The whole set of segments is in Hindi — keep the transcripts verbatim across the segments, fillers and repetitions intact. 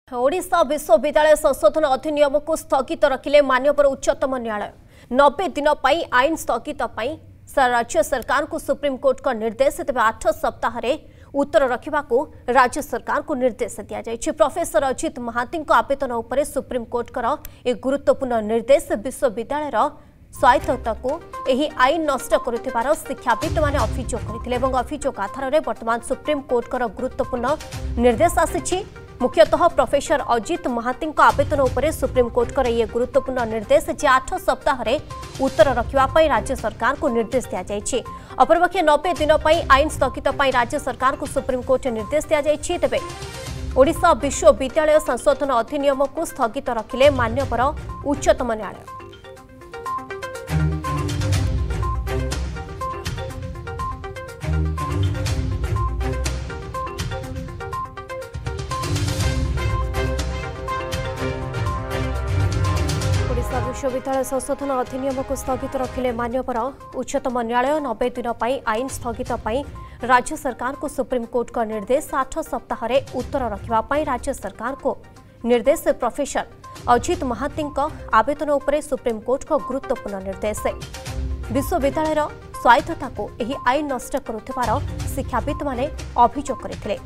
ओडिशा विश्वविद्यालय संशोधन अधिनियम को स्थगित रखिले माननीय उच्चतम न्यायालय। नब्बे दिन पर आईन स्थगित राज्य सरकार को सुप्रीमकोर्ट का निर्देश। तेज आठ सप्ताह उत्तर रखा राज्य सरकार को निर्देश दिया जायछि। प्रोफेसर अजित महांती आवेदन उपर सुप्रीमकोर्ट का एक गुरुत्वपूर्ण निर्देश। विश्वविद्यालय स्वायत्तता को यही आईन नष्ट कर शिक्षाविद मैंने अभियोग करते अभियोग आधार में वर्तमान सुप्रीमकोर्ट का गुरुत्वपूर्ण निर्देश आसी। मुख्यतः प्रोफेसर अजित महांती आवेदन उपर सुप्रीमकोर्ट का यह गुरुत्वपूर्ण निर्देश जे आठ सप्ताह उत्तर रखा राज्य सरकार को निर्देश दिया जायछि। अपरपक्षे नब्बे दिन पर आईन स्थगित राज्य सरकार को सुप्रीमकोर्ट निर्देश दिया जायछि। तेबे ओडिशा विश्वविद्यालय संशोधन अधिनियम को स्थगित रखिले माननीय उच्चतम न्यायालय। विश्वविद्यालय संशोधन अधिनियम को स्थगित रखिले माननीय उच्चतम न्यायालय। नब्बे दिन पर आईन स्थगित राज्य सरकार को सुप्रीमकोर्ट का निर्देश। आठ सप्ताह उत्तर रखा राज्य सरकार को निर्देश। प्रोफेसर अजित महांती आवेदन उपर सुप्रीमकोर्ट का गुरुत्वपूर्ण निर्देश। विश्वविद्यालय स्वायत्तता को यही आईन नष्ट करुथिबार शिक्षाविद माने अभियोग करथिले।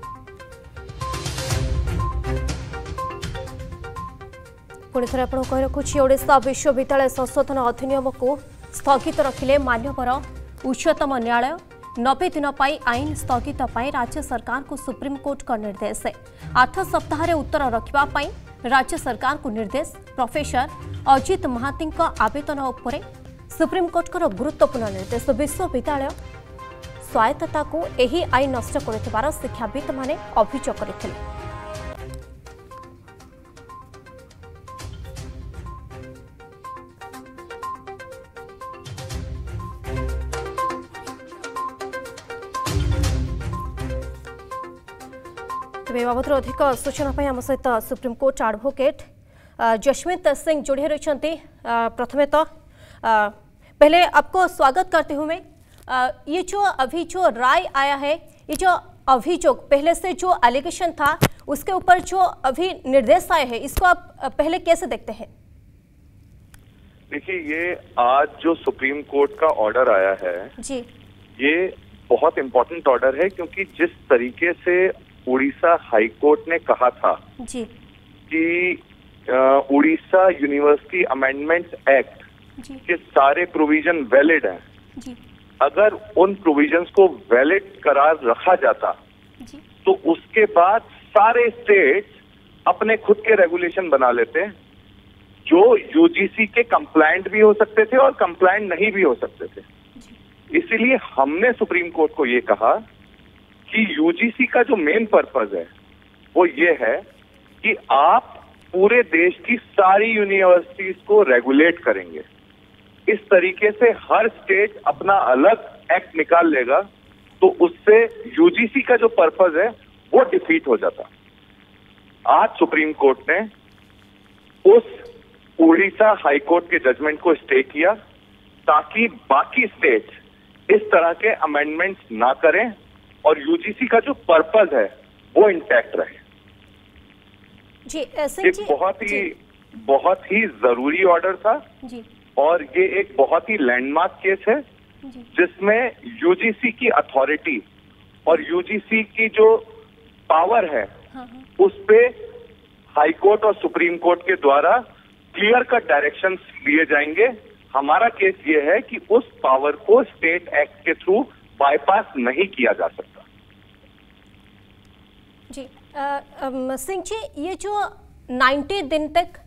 पुणी थे आपको कही रखुच्छी ओडिशा विश्वविद्यालय संशोधन अधिनियम को स्थगित रखिले माननीय उच्चतम न्यायालय। नब्बे दिन पर आईन स्थगित राज्य सरकार को सुप्रीमकोर्ट का निर्देश। आठ सप्ताह उत्तर रखा राज्य सरकार को निर्देश। प्रोफेसर अजित महांती आवेदन उपर सुप्रीमकोर्ट का गुरुत्वपूर्ण निर्देश। विश्वविद्यालय स्वायत्तता को यही आईन नष्ट कर शिक्षाविद माने अभियोग करथिले। बाबद अधिक सूचना आम सहित सुप्रीमकोर्ट एडवोकेट जशमित सिंह जोड़े रही। प्रथमे तो पहले आपको स्वागत करती हूँ मैं। ये जो अभी जो राय आया है, ये जो अभियोग पहले से जो एलिगेशन था उसके ऊपर जो अभी निर्देश आए हैं, इसको आप पहले कैसे देखते हैं? देखिए, ये आज जो सुप्रीम कोर्ट का ऑर्डर आया है जी, ये बहुत इम्पोर्टेंट ऑर्डर है, क्योंकि जिस तरीके से उड़ीसा हाई कोर्ट ने कहा था जी कि उड़ीसा यूनिवर्सिटी अमेंडमेंट्स एक्ट के सारे प्रोविजन वैलिड हैं, जी, अगर उन प्रोविजंस को वैलिड करार रखा जाता जी, तो उसके बाद सारे स्टेट्स अपने खुद के रेगुलेशन बना लेते, जो यूजीसी के कंप्लायंट भी हो सकते थे और कंप्लायंट नहीं भी हो सकते थे। इसीलिए हमने सुप्रीम कोर्ट को ये कहा कि यूजीसी का जो मेन पर्पस है वो ये है कि आप पूरे देश की सारी यूनिवर्सिटीज को रेगुलेट करेंगे। इस तरीके से हर स्टेट अपना अलग एक्ट निकाल लेगा, तो उससे यूजीसी का जो पर्पस है वो डिफीट हो जाता। आज सुप्रीम कोर्ट ने उस उड़ीसा हाई कोर्ट के जजमेंट को स्टे किया ताकि बाकी स्टेट्स इस तरह के अमेंडमेंट्स ना करें और यूजीसी का जो पर्पस है वो इंटैक्ट रहे। जी, एक बहुत ही बहुत ही जरूरी ऑर्डर था जी, और ये एक बहुत ही लैंडमार्क केस है जिसमें यूजीसी की अथॉरिटी और यूजीसी की जो पावर है हाँ, हाँ, उस पे हाई कोर्ट और सुप्रीम कोर्ट के द्वारा क्लियर कट डायरेक्शंस लिए जाएंगे। हमारा केस ये है कि उस पावर को स्टेट एक्ट के थ्रू बाईपास नहीं किया जा सकता। जी, सिंह जी, ये जो नब्बे दिन तक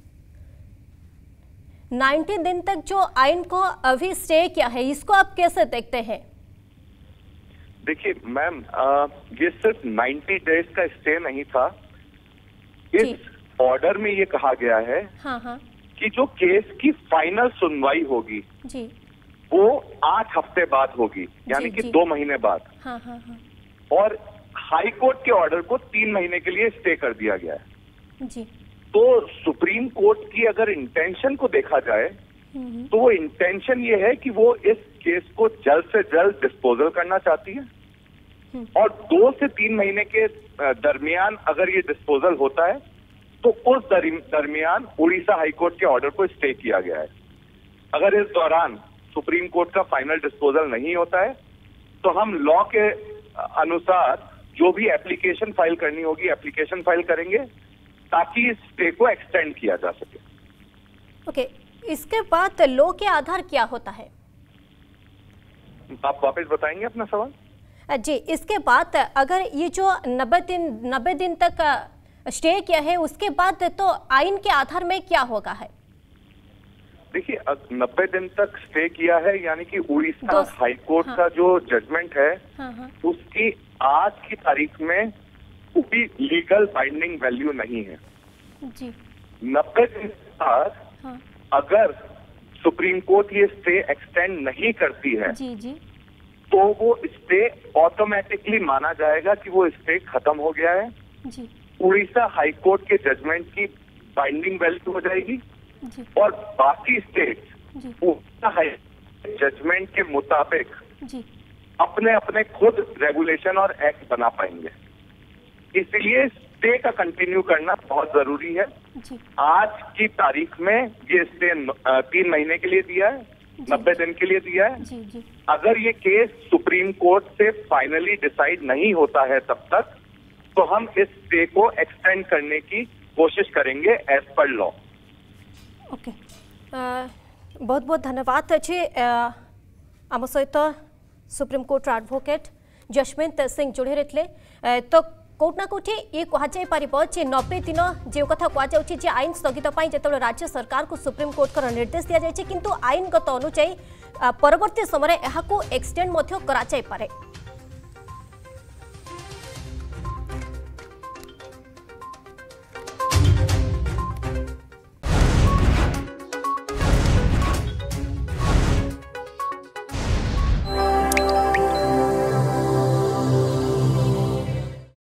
नब्बे दिन तक जो आईन को अभी स्टे किया है, इसको आप कैसे देखते हैं? देखिए मैम, ये सिर्फ नब्बे डेज का स्टे नहीं था। इस ऑर्डर में ये कहा गया है हाँ, हाँ, कि जो केस की फाइनल सुनवाई होगी जी, वो आठ हफ्ते बाद होगी, यानी कि दो महीने बाद। हाँ, हाँ, हाँ, और हाई कोर्ट के ऑर्डर को तीन महीने के लिए स्टे कर दिया गया है। जी, तो सुप्रीम कोर्ट की अगर इंटेंशन को देखा जाए तो वो इंटेंशन ये है कि वो इस केस को जल्द से जल्द डिस्पोजल करना चाहती है और दो से तीन महीने के दरमियान अगर ये डिस्पोजल होता है तो उस दरमियान उड़ीसा हाईकोर्ट के ऑर्डर को स्टे किया गया है। अगर इस दौरान सुप्रीम कोर्ट का फाइनल डिस्पोजल नहीं होता है तो हम लॉ के अनुसार जो भी एप्लीकेशन फाइल करनी होगी एप्लीकेशन फाइल करेंगे ताकि इस स्टे को एक्सटेंड किया जा सके। ओके, इसके बाद लॉ के आधार क्या होता है? आप वापस बताएंगे अपना सवाल? जी, इसके बाद अगर ये जो नब्बे दिन नब्बे दिन तक स्टे किया है उसके बाद तो आइन के आधार में क्या होगा है? देखिए, नब्बे दिन तक स्टे किया है यानी कि उड़ीसा हाईकोर्ट हाँ। का जो जजमेंट है हाँ, हाँ। उसकी आज की तारीख में कोई लीगल बाइंडिंग वैल्यू नहीं है जी। नब्बे दिन बाद हाँ। अगर सुप्रीम कोर्ट ये स्टे एक्सटेंड नहीं करती है जी जी तो वो स्टे ऑटोमेटिकली माना जाएगा कि वो स्टे खत्म हो गया है जी। उड़ीसा हाईकोर्ट के जजमेंट की बाइंडिंग वैल्यू हो जाएगी जी। और बाकी स्टेट्स उड़ीसा हाईकोर्ट जजमेंट के मुताबिक जी। अपने अपने खुद रेगुलेशन और एक्ट बना पाएंगे। इसलिए स्टे का कंटिन्यू करना बहुत जरूरी है जी। आज की तारीख में ये स्टे तीन महीने के लिए दिया है, नब्बे दिन के लिए दिया है जी, जी। अगर ये केस सुप्रीम कोर्ट से फाइनली डिसाइड नहीं होता है तब तक तो हम इस स्टे को एक्सटेंड करने की कोशिश करेंगे एज पर लॉ। ओके, बहुत बहुत धन्यवाद अच्छे आम सहित supreme court advocate Jasmeet Singh जोड़ी रही। तो कोटना कोठी ये कहुई पार नब्बे दिन जो कथा कहुचे आईन स्थगित जो राज्य सरकार को सुप्रीम कोर्ट का निर्देश दि जाए किंतु आईनगत अनुଯାयी परवर्ती समय यह एक्सटेंड करा जाय पारे।